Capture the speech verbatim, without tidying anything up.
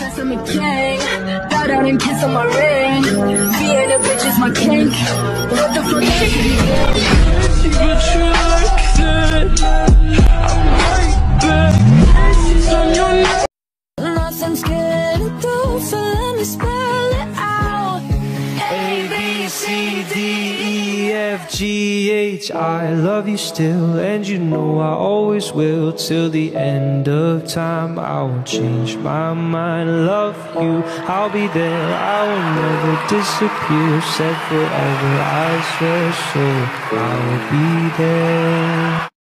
princess, I'm a king. Bow down and kiss on my ring. Being a bitch is my kink. What the fuck is it? But you like that. I'm right back. She's on your neck. Nothing's getting through, so let me spell it out. A, B, C, D, E, F, G, H. I love you still, and you know I always will. Till the end of time, I won't change my mind. Love you, I'll be there, I will never disappear. Said forever, I swear, so I will be there.